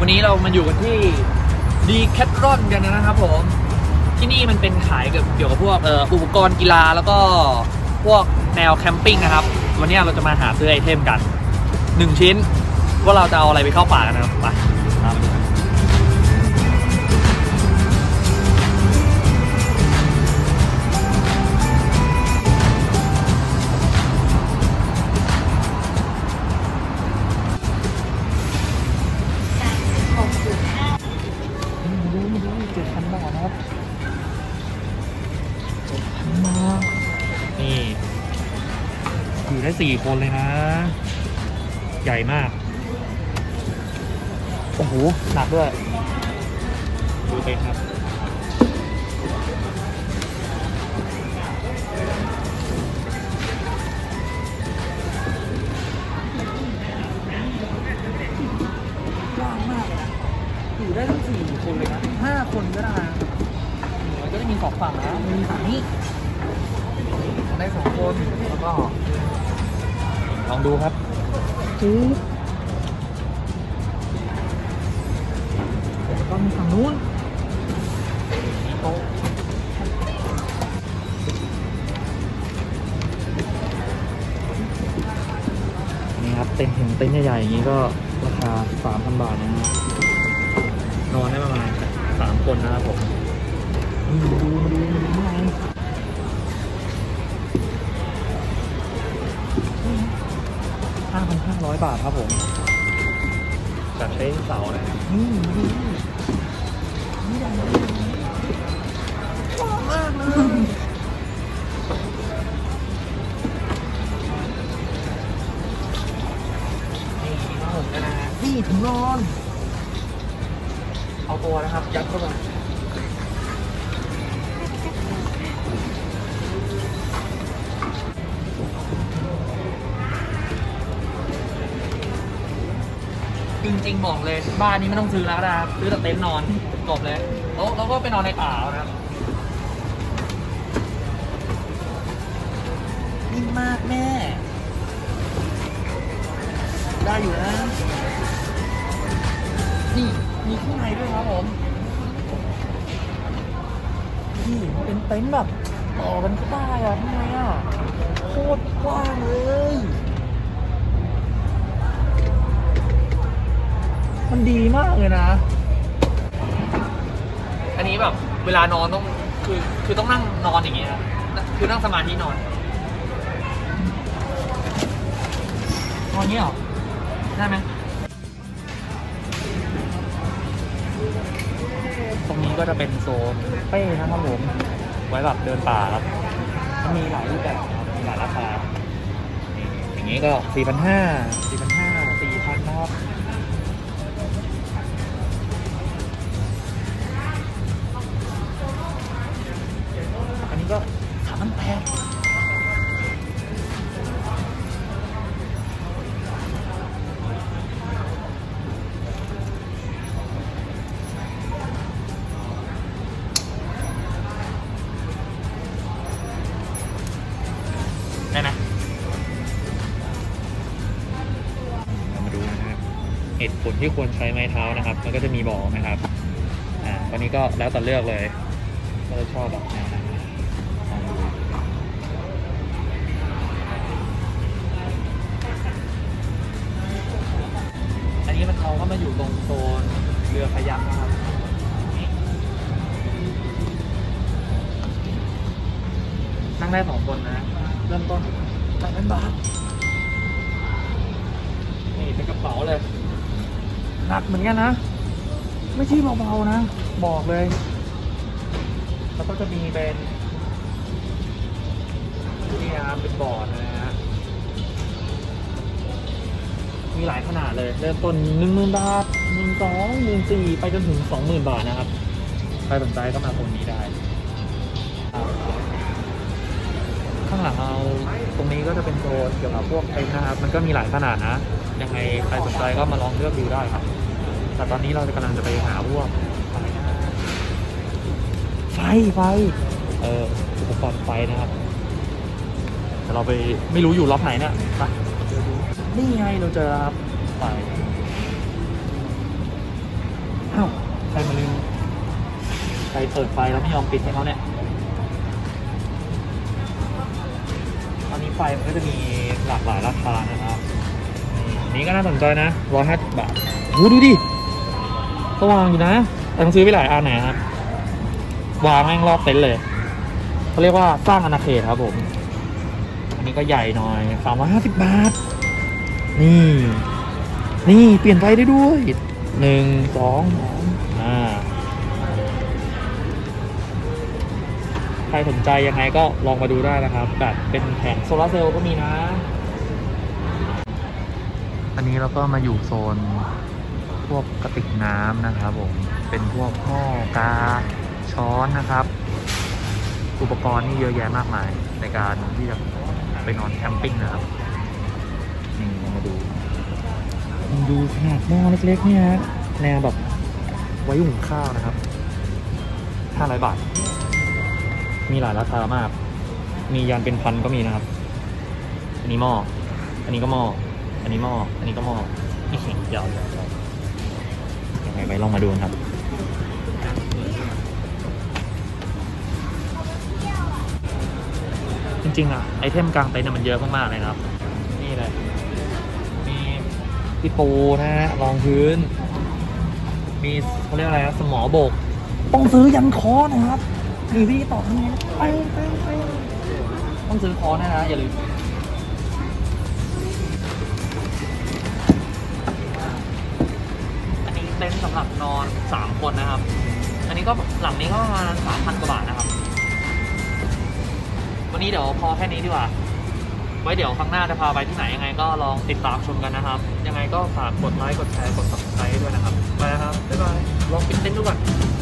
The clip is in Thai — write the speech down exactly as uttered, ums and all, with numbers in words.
วันนี้เรามาอยู่กันที่ดีแคทรอนกันนะครับผมที่นี่มันเป็นขายเกี่ยวกับพวกเอ่ออุปกรณ์กีฬาแล้วก็พวกแนวแคมปิ้งนะครับวันนี้เราจะมาหาซื้อไอเทมกันหนึ่งชิ้นว่าเราจะเอาอะไรไปเข้าป่ากันนะครับไปครับเจ็ดพันบาทนะครับเจ็ดพันบาทนี่อยู่ได้สี่คนเลยนะใหญ่มากโอ้โหหนักด้วยดูเต็มครับกว้างมากเลยนะอยู่ได้ทั้งสี่คนเลยนะห้าคนก็ได้มันก็จะมีสองฝั่งนะมีฝั่งนี้ได้สองคนแล้วก็ลองดูครับจื๊บแล้วก็มีฝั่งนู้นมีโต๊ะนี่ครับเต็นท์ถึงเต็นท์ใหญ่ๆอย่างนี้ก็ราคา สามพัน บาทนะฮะนอนได้ประมาณสามคนนะครับผมดูดูดูดูไงห้าพันห้าร้อยบาทครับผมแบบใช้เสาเลยนี่ดูนี่ใหญ่มากมากเลยนี่ผ้าห่มกันนะนี่ถุงนอนเอาตัวนะครับยัดเข้าไปจริงๆบอกเลยบ้านนี้ไม่ต้องซื้อแล้วนะครับซื้อแต่เต็นท์นอนจบเลยแล้วเราก็ไปนอนในป่านะครับนิ่มมากแม่ได้อยู่นะนี่มีข้างในด้วยครับผมนี่เป็นเต็นท์แบบต่อกันก็ได้อะทำไมอะโคตรกว้างเลยมันดีมากเลยนะอันนี้แบบเวลานอนต้องคือคือต้องนั่งนอนอย่างเงี้ยคือนั่งสมาธินอนนอนเงี้ยหรอได้ไหมตรงนี้ก็จะเป็นโซนเป้นะครับผมไว้แบบเดินป่าครับมันมีหลายรูปแบบมีหลายราคาอย่างนี้ก็สี่พันห้าสี่พันห้าสี่พันนะครับอันนี้ก็สามพันแปดได้ไหมเรามาดูนะครับเหตุผลที่ควรใช้ไม้เท้านะครับมันก็จะมีบอกนะครับอ่าวันนี้ก็แล้วแต่เลือกเลยก็ชอบแบบแนวไหนอันนี้มันเขาก็มาอยู่ตรงโซนเรือขยักนะครับนั่งได้สองคนนะเริ่มต้นแปดพันบาทนี่เป็นกระเป๋าเลยหนักเหมือนกันนะไม่ใช่เบาๆนะบอกเลยแล้วก็จะมีเป็นนี่ครับเป็นบอร์ดนะฮะมีหลายขนาดเลยเริ่มต้นหนึ่งหมื่นบาทหนึ่งสองหมื่นสี่ไปจนถึงสองหมื่นบาทนะครับใครสนใจก็มาตรงนี้ได้ข้างหลังเราตรงนี้ก็จะเป็นโซนเกี่ยวกับพวกเต็นท์นะครับมันก็มีหลายขนาดนะยังไงใครสนใจก็มาลองเลือกดูได้ครับแต่ตอนนี้เรากำลังจะไปหาพวกไฟไฟเอออุปกรณ์ไฟนะครับแต่เราไปไม่รู้อยู่ล็อกไหนเนี่ยไปนี่ไงเราเจอครับไฟอ้าวใครมาลืมใครเปิดไฟแล้วไม่ยอมปิดให้เขาเนี่ยตอนนี้ไฟมันก็จะมีหลากหลายราคานะครับนี่ก็น่าสนใจนะร้อยห้าสิบบาทโอ้ดูดิสว่างอยู่นะแต่ต้องซื้อไปหลายอันนะครับวางแม่งรอบเต็นท์เลยเขาเรียกว่าสร้างอาณาเขตครับผมอันนี้ก็ใหญ่หน่อยสามร้อยห้าสิบบาทนี่นี่เปลี่ยนไฟได้ด้วยหนึ่งสองอ่าใครสนใจยังไงก็ลองมาดูได้นะครับแบบเป็นแผงโซลาร์เซลล์ก็มีนะอันนี้เราก็มาอยู่โซนพวกกระติกน้ำนะครับผมเป็นพวกหม้อกาช้อนนะครับอุปกรณ์นี่เยอะแยะมากมายในการที่จะไปนอนแคมปิ้งนะครับนี่มาดูดูขนาดหม้อเล็กๆเนี่ยแนวแบบไว้หุงข้าวนะครับห้าร้อยบาทมีหลายราคามากมียันเป็นพันก็มีนะครับอันนี้หม้ออันนี้ก็หม้ออันนี้หม้ออันนี้ก็หม้อนี่เข่งยาวๆยังไงไปลองมาดูครับจริงๆอ่ะไอเทมกลางเต็นท์มันเยอะมากๆเลยนะครับนี่เลยมีที่ปูนะฮะรองพื้นมีเขาเรียกอะไรนะสมอโบกต้องซื้อยันคอนะครับหรือที่ต่อทำไงไปไปไปต้องซื้อคอนะนะอย่าลืมอันนี้เต็นท์สำหรับนอนสามคนนะครับอันนี้ก็หลังนี้ก็ประมาณสามพันกว่าบาทนะครับวันนี้เดี๋ยวพอแค่นี้ดีกว่าไว้เดี๋ยวครั้งหน้าจะพาไปที่ไหนยังไงก็ลองติดตามชมกันนะครับยังไงก็ฝากกดไลค์กดแชร์กด ซับสไครบ์ ด้วยนะครับไปนะครับบ๊ายบายลองปิดเต็นท์ดูก่อน